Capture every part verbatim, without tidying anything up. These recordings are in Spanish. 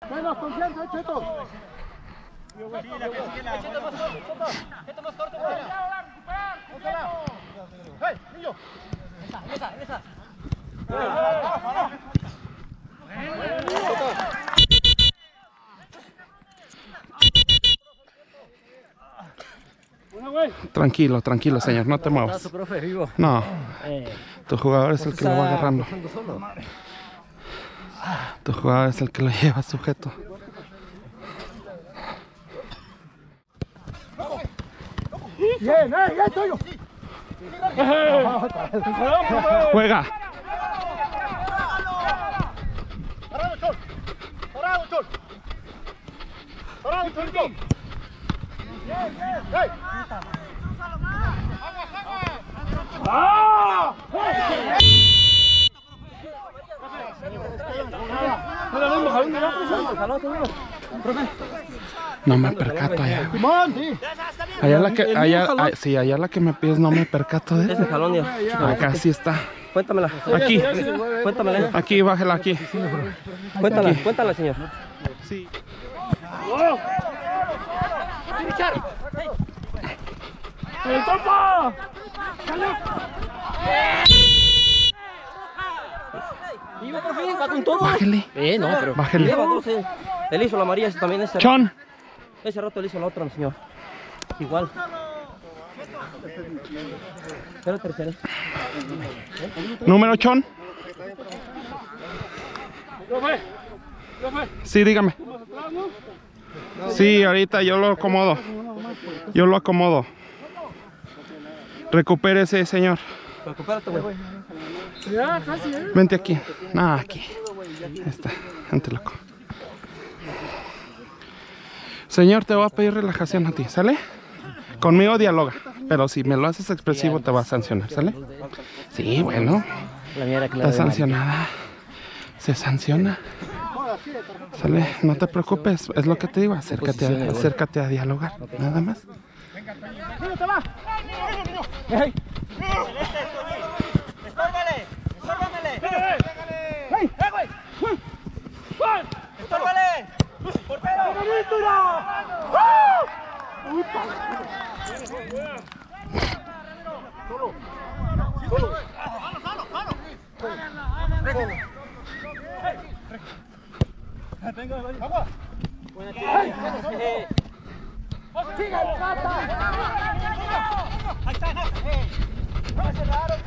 Menos confianza, Cheto. Cheto más corto. ¡Hey, niño! Esa, esa, esa. Tranquilo, tranquilo, señor, no te muevas. No, tu jugador es el que lo va agarrando. Tu jugador es el que lo lleva sujeto. Bien, eh, bien, tuyo. Juega. Parado, Chol. Parado, Chol. Parado, Chol. Bien, bien. ¡Hey! ¡Ah! No me percato allá. Allá la que, allá, ay, sí, allá la que me pides no me percato de Ese jalón ya. acá sí está. Cuéntamela. Aquí. Cuéntamela. Aquí, bájala aquí. Cuéntala, Aquí. cuéntala, señor. Sí. ¡El topa! Iba por fin, va con todo. Bájale. Eh, no, pero. Bájale. Lleva dos, eh. Él hizo la amarilla, ese también ese. Chon. Ese rato él hizo la otra, señor. Igual. Pero tercero. Número Chon. Sí, dígame. Sí, ahorita yo lo acomodo. Yo lo acomodo. Recupérese, señor. Recupérate, güey. Ya, casi, eh. Vente aquí. Nada, aquí. Ahí está. Vente, loco. Señor, te voy a pedir relajación a ti, ¿sale? Conmigo dialoga, pero si me lo haces expresivo te va a sancionar, ¿sale? Sí, bueno. La mierda que Está sancionada. Se sanciona. ¿Sale? No te preocupes, es lo que te digo. Acércate a, acércate a dialogar, nada más. ¡Hey! ¡Estórbale! ¡Estórbamele! ¡Hey! ¡Eh, güey! ¡Juan! ¡Estórbale! ¡Por pedo! ¡Solo! ¡Solo! ¡Agua! ¡Siga el pata! ¡Ahí está! ¡No se raro,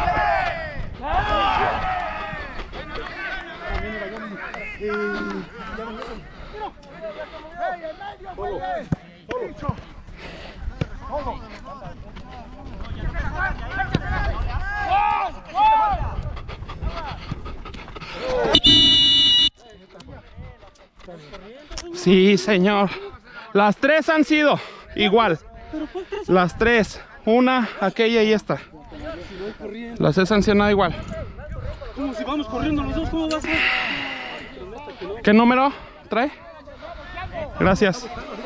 Sí, señor. Las tres han sido igual. Las tres. Una, aquella y esta. Las he sancionado igual. ¿Cómo si vamos corriendo los dos? ¿Cómo va a ser? ¿Qué número trae? Gracias.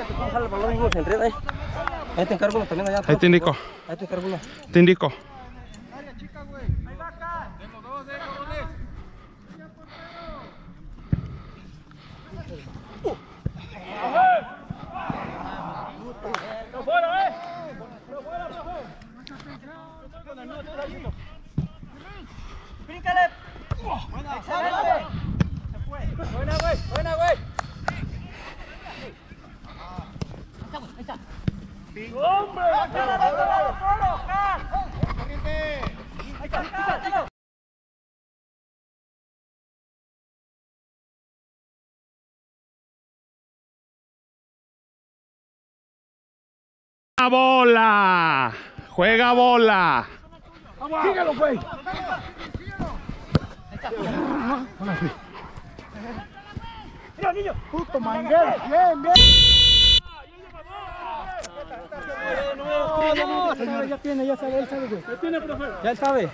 Ahí te encargo uno también allá. Ahí te indico. Ahí te encargo uno. Te indico. ¡Bríncale! ¡Excelente! ¡Buena, güey! ¡Buena, güey! ¡Hombre! ¡Juega bola! ¡Juega bola! ¡Síguelo, güey! ¡Mira, niño! ¡Puto manguero! ¡Bien, bien! No, no, señor, ya tiene, ya sabe, él sabe, güey. ¿Ya tiene, profe? Ya él sabe.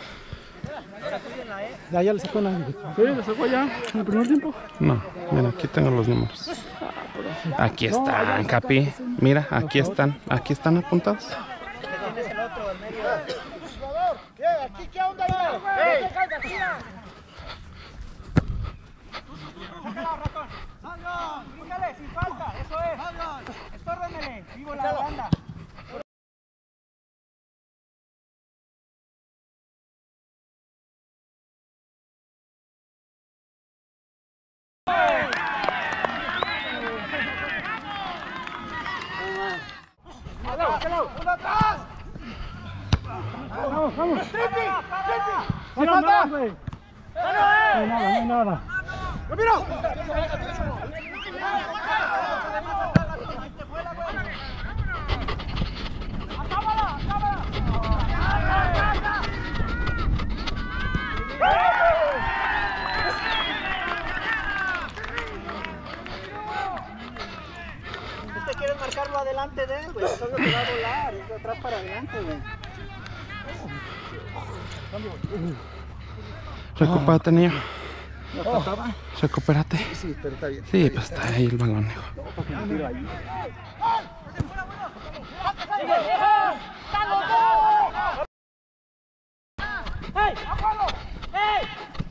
Ya, ya le sacó la... ¿Sí? ¿Le sacó ya en el primer tiempo? No, mira, aquí tengo los números. Aquí están, Capi. Mira, aquí están, aquí están apuntados. ¿Qué onda ahí? Vivo la banda. ¡Uno atrás! ¡Vamos, vamos! ¡Tripi! ¡Tripi! ¡No falta! ¡No hay nada, no hay nada! ¡Ramiro! ¡Acábala! ¡Acábala! Este quiere marcarlo adelante de él, güey. Solo te va a volar, es de atrás para adelante, güey. Recupérate, niño. Oh. Recupérate. Sí, pero está bien. Sí, pues está ahí el balón, hijo. ¡Hey! ¡Hey!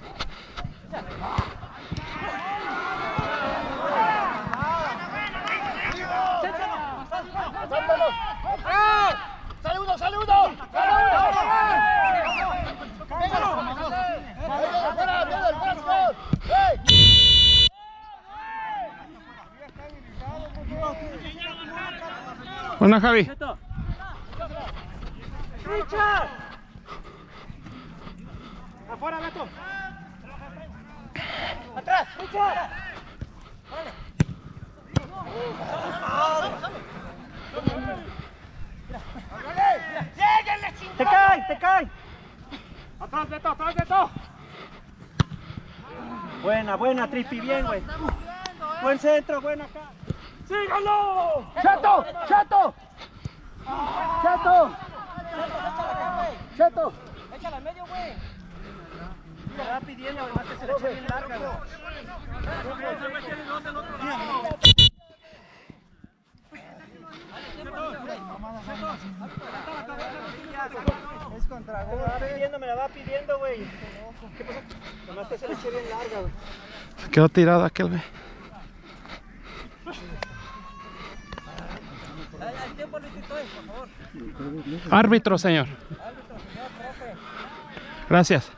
¡Sale uno! ¡Sale uno! ¡Sale Buena, Javi. ¡Richard! ¡Afuera, Beto! ¡Atrás! ¡Richard! ¡Te cae! ¡Te cae! ¡Atrás, Beto! ¡Atrás, Beto! Buena, buena, Tripi, bien, güey. Buen centro, buena acá. ¡Síganlo! ¡Chato! ¡Chato! ¡Chato! ¡Chato! ¡Échala al medio, güey! Me va pidiendo, además que se le eche bien larga, güey. Es contra gol. Me la va pidiendo, me la va pidiendo, güey. ¿Qué pasó? Además que se le eche bien larga, güey. Se quedó tirado aquel, güey. Al tiempo, Luisito, por favor. Árbitro, señor. Árbitro, señor, profe. Gracias.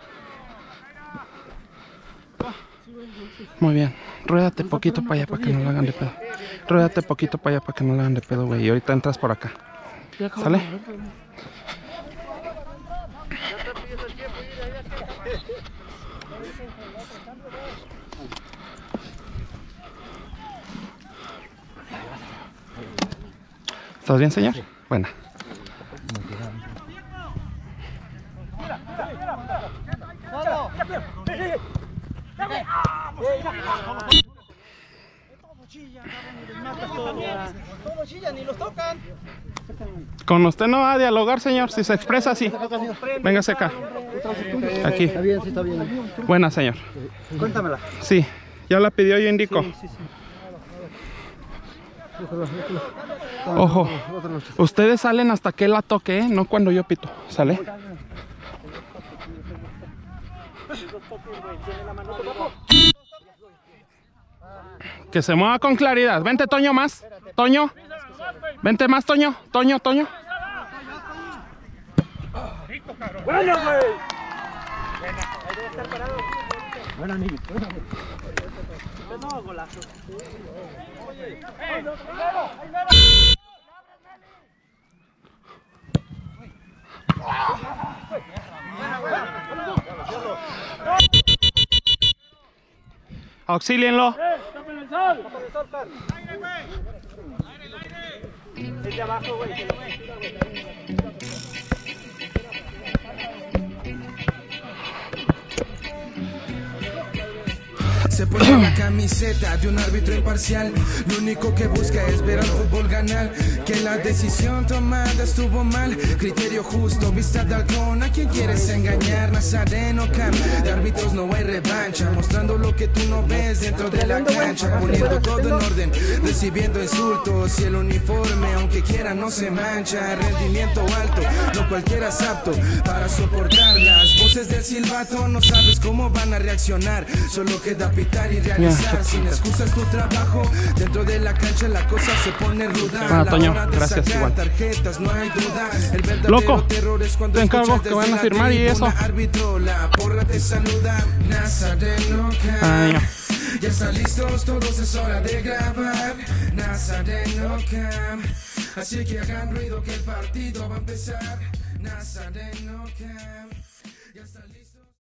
Muy bien. Ruédate poquito para allá para que no lo hagan de pedo. Ruédate poquito para allá para que no lo hagan de pedo, güey. Y ahorita entras por acá. ¿Sale? ¿Estás bien, señor? Buena. Todos chillan y los tocan. Con usted no va a dialogar, señor. Si se expresa así. Véngase acá. Aquí. Está bien, sí, está bien. Buena, señor. Cuéntamela. Sí. Ya la pidió, yo indico. Sí, sí, sí. Ojo. Ustedes salen hasta que la toque, ¿eh? No cuando yo pito. ¿Sale? Que se mueva con claridad. Vente, Toño, más. Toño. Vente más, Toño. Toño, Toño. ¡Buena, güey! Ahí debe estar parado. Buena, niño. Buena, güey. No, golazo. Oye, ¡ahí mero! ¡Ahí mero! Auxílienlo. ¡Tapen el sol! ¡Tapen el sol, Car! ¡Aire, güey! ¡Aire, el aire! Es de abajo, güey. Se lo voy a tirar, güey. Se pone la camiseta de un árbitro imparcial. Lo único que busca es ver al fútbol ganar. Que la decisión tomada estuvo mal. Criterio justo, vista de halcón. ¿A quién quieres engañar? Nazareno Camp. De árbitros no hay revancha. Mostrando lo que tú no ves dentro de la cancha. Poniendo todo en orden, recibiendo insultos. Y el uniforme, aunque quiera, no se mancha. Rendimiento alto, no cualquiera es apto para soportar las voces luces del silbato, no sabes cómo van a reaccionar. Solo queda pitar y realizar sin excusas tu trabajo. Dentro de la cancha la cosa se pone ruda. Bueno, Toño, gracias igual. Tarjetas, no hay duda. El verdadero Loco, terror es cuando te encargo escuchas que van a desde la firmar y eso. tribuna, árbitro, la porra te saluda. Nazareno Camp. Ay, no. Ya están listos todos, es hora de grabar. Nazareno Camp. Así que hagan ruido que el partido va a empezar. Nazareno Camp.